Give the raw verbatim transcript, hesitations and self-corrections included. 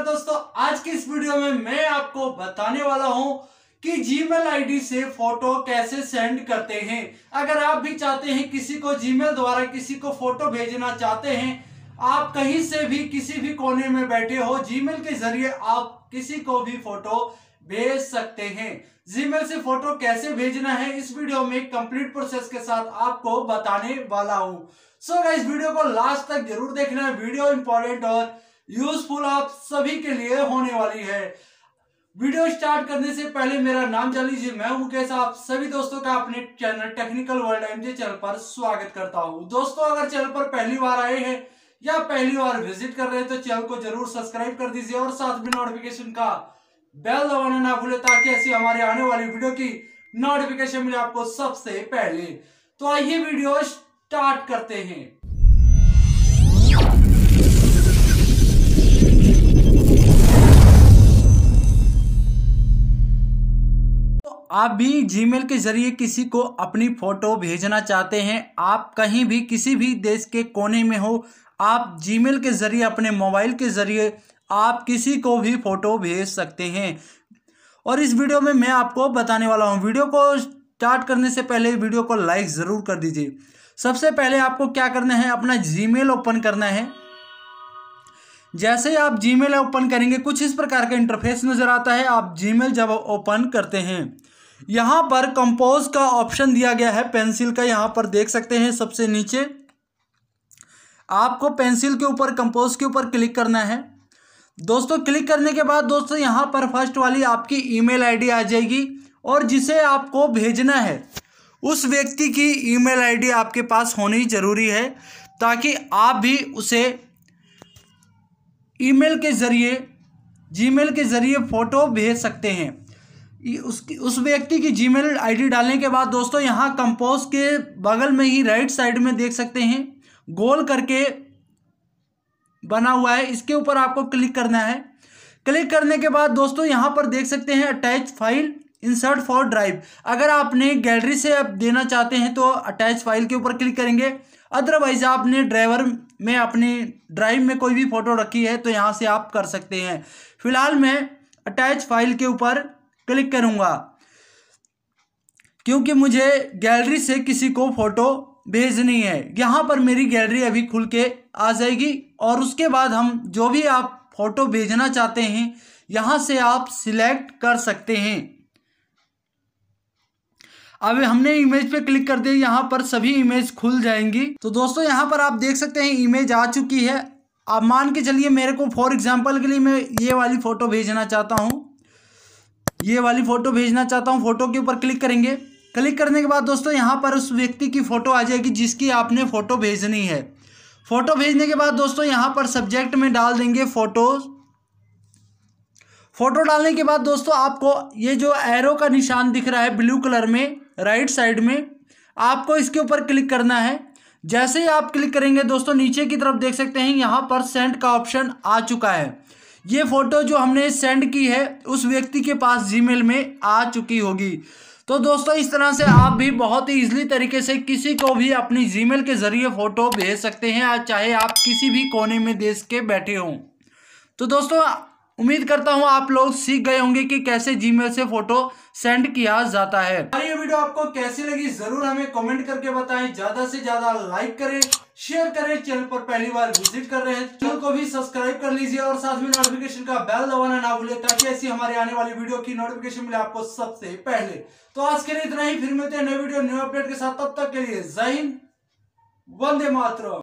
दोस्तों, आज की इस वीडियो में मैं आपको बताने वाला हूं कि जीमेल आईडी से फोटो कैसे सेंड करते हैं। अगर आप भी चाहते हैं किसी को जीमेल द्वारा किसी को फोटो भेजना चाहते हैं, आप कहीं से भी किसी भी कोने में बैठे हो, जीमेल के जरिए आप किसी को भी फोटो भेज सकते हैं। जीमेल से फोटो कैसे भेजना है इस वीडियो में कंप्लीट प्रोसेस के साथ आपको बताने वाला हूं। सो गाइस, वीडियो को लास्ट तक जरूर देखना है। वीडियो इंपॉर्टेंट और यूजफुल आप सभी के लिए होने वाली है। वीडियो स्टार्ट करने से पहले मेरा नाम जान लीजिए, मैं हूं मुकेश। आप सभी दोस्तों का अपने channel technical world MJ channel पर स्वागत करता हूं। दोस्तों, अगर चैनल पर पहली बार आए हैं या पहली बार विजिट कर रहे हैं तो चैनल को जरूर सब्सक्राइब कर दीजिए और साथ में नोटिफिकेशन का बेल दबाना ना भूले, ताकि ऐसी हमारे आने वाली वीडियो की नोटिफिकेशन मिले आपको सबसे पहले। तो आइए वीडियो स्टार्ट करते हैं। आप भी जीमेल के जरिए किसी को अपनी फोटो भेजना चाहते हैं, आप कहीं भी किसी भी देश के कोने में हो, आप जीमेल के जरिए अपने मोबाइल के जरिए आप किसी को भी फोटो भेज सकते हैं। और इस वीडियो में मैं आपको बताने वाला हूं। वीडियो को स्टार्ट करने से पहले वीडियो को लाइक ज़रूर कर दीजिए। सबसे पहले आपको क्या करना है, अपना जीमेल ओपन करना है। जैसे ही आप जीमेल ओपन करेंगे कुछ इस प्रकार का इंटरफेस नज़र आता है। आप जीमेल जब ओपन करते हैं, यहाँ पर कंपोज का ऑप्शन दिया गया है, पेंसिल का, यहाँ पर देख सकते हैं सबसे नीचे। आपको पेंसिल के ऊपर कंपोज के ऊपर क्लिक करना है। दोस्तों, क्लिक करने के बाद दोस्तों यहाँ पर फर्स्ट वाली आपकी ईमेल आईडी आ जाएगी और जिसे आपको भेजना है उस व्यक्ति की ईमेल आईडी आपके पास होनी जरूरी है, ताकि आप भी उसे ईमेल के जरिए जीमेल के जरिए फोटो भेज सकते हैं। उसकी उस व्यक्ति की जीमेल आईडी डालने के बाद दोस्तों यहाँ कंपोज के बगल में ही राइट साइड में देख सकते हैं गोल करके बना हुआ है, इसके ऊपर आपको क्लिक करना है। क्लिक करने के बाद दोस्तों यहाँ पर देख सकते हैं attach file insert for drive. अगर आपने गैलरी से आप देना चाहते हैं तो अटैच फाइल के ऊपर क्लिक करेंगे। अदरवाइज आपने ड्राइवर में अपनी ड्राइव में कोई भी फोटो रखी है तो यहाँ से आप कर सकते हैं। फिलहाल मैं अटैच फाइल के ऊपर क्लिक करूँगा, क्योंकि मुझे गैलरी से किसी को फोटो भेजनी है। यहाँ पर मेरी गैलरी अभी खुल के आ जाएगी और उसके बाद हम जो भी आप फोटो भेजना चाहते हैं यहाँ से आप सिलेक्ट कर सकते हैं। अब हमने इमेज पे क्लिक कर दिया, यहाँ पर सभी इमेज खुल जाएंगी। तो दोस्तों यहाँ पर आप देख सकते हैं इमेज आ चुकी है। आप मान के चलिए मेरे को फॉर एग्जांपल के लिए मैं ये वाली फ़ोटो भेजना चाहता हूँ, ये वाली फ़ोटो भेजना चाहता हूँ। फ़ोटो के ऊपर क्लिक करेंगे। क्लिक करने के बाद दोस्तों यहाँ पर उस व्यक्ति की फ़ोटो आ जाएगी जिसकी आपने फ़ोटो भेजनी है। फ़ोटो भेजने के बाद दोस्तों यहाँ पर सब्जेक्ट में डाल देंगे फ़ोटोज़। फ़ोटो डालने के बाद दोस्तों आपको ये जो एरो का निशान दिख रहा है ब्लू कलर में राइट साइड में, आपको इसके ऊपर क्लिक करना है। जैसे ही आप क्लिक करेंगे दोस्तों नीचे की तरफ देख सकते हैं यहाँ पर सेंड का ऑप्शन आ चुका है। ये फ़ोटो जो हमने सेंड की है उस व्यक्ति के पास जीमेल में आ चुकी होगी। तो दोस्तों इस तरह से आप भी बहुत ही ईजिली तरीके से किसी को भी अपनी जीमेल के ज़रिए फ़ोटो भेज सकते हैं, चाहे आप किसी भी कोने में देश के बैठे हों। तो दोस्तों उम्मीद करता हूं आप लोग सीख गए होंगे कि कैसे जीमेल से फोटो सेंड किया जाता है। ये वीडियो आपको कैसी लगी जरूर हमें कमेंट करके बताएं। ज्यादा से ज्यादा लाइक करें, शेयर करें। चैनल पर पहली बार विजिट कर रहे हैं चैनल को भी सब्सक्राइब कर लीजिए और साथ में नोटिफिकेशन का बेल दबाना ना भूले, ताकि ऐसी हमारे आने वाली वीडियो की नोटिफिकेशन मिले आपको सबसे पहले। तो आज के लिए इतना ही, फिर मिलते हैं नए वीडियो नए अपडेट के साथ। तब तक के लिए जय हिंद, वंदे मातरम।